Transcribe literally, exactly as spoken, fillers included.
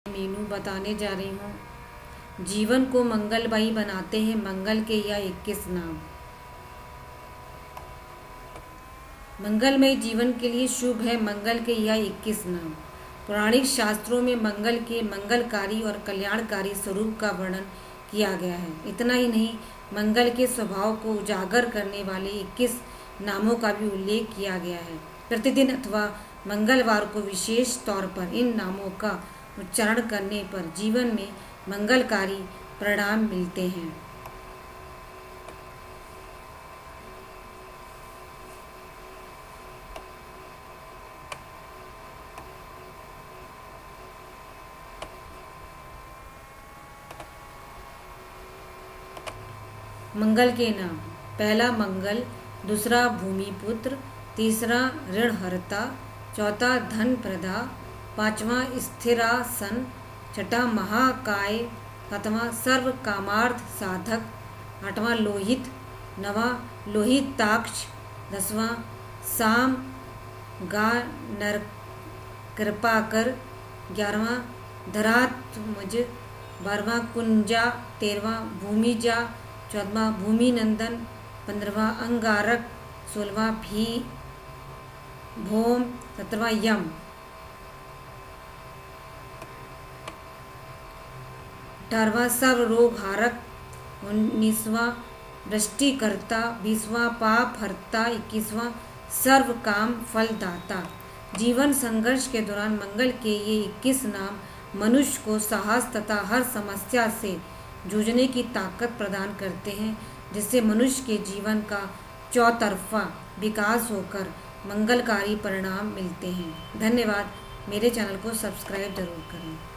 मीनू बताने जा रही हूँ। जीवन को मंगलमयी बनाते हैं मंगल के यह इक्कीस नाम। मंगलमय जीवन के लिए शुभ है मंगल के यह इक्कीस नाम। पौराणिक शास्त्रों में मंगल के मंगलकारी और कल्याणकारी स्वरूप का वर्णन किया गया है। इतना ही नहीं, मंगल के स्वभाव को उजागर करने वाले इक्कीस नामों का भी उल्लेख किया गया है। प्रतिदिन अथवा मंगलवार को विशेष तौर पर इन नामों का उच्चारण करने पर जीवन में मंगलकारी परिणाम मिलते हैं। मंगल के नाम: पहला मंगल, दूसरा भूमिपुत्र, तीसरा ऋणहर्ता, चौथा धन प्रदा, पांचवा स्थिरासन, छठा महाकाय, सातवां सर्व कामार्थ साधक, आठवां लोहित, नवा लोहिताक्ष, दसवां साम गा नर कृपाकर, ग्यारहवां धरात्मज, बारहवां कुंजा, तेरहवां भूमिजा, चौदहवां भूमि नंदन, पंद्रहवां अंगारक, सोलहवां भी भोम, सत्रहवां यम, अठारहवां सर्व रोग हारक, उन्नीसवां वृष्टिकर्ता, बीसवां पाप हरता, इक्कीसवां सर्व काम फलदाता। जीवन संघर्ष के दौरान मंगल के ये इक्कीस नाम मनुष्य को साहस तथा हर समस्या से जूझने की ताकत प्रदान करते हैं, जिससे मनुष्य के जीवन का चौतरफा विकास होकर मंगलकारी परिणाम मिलते हैं। धन्यवाद। मेरे चैनल को सब्सक्राइब जरूर करें।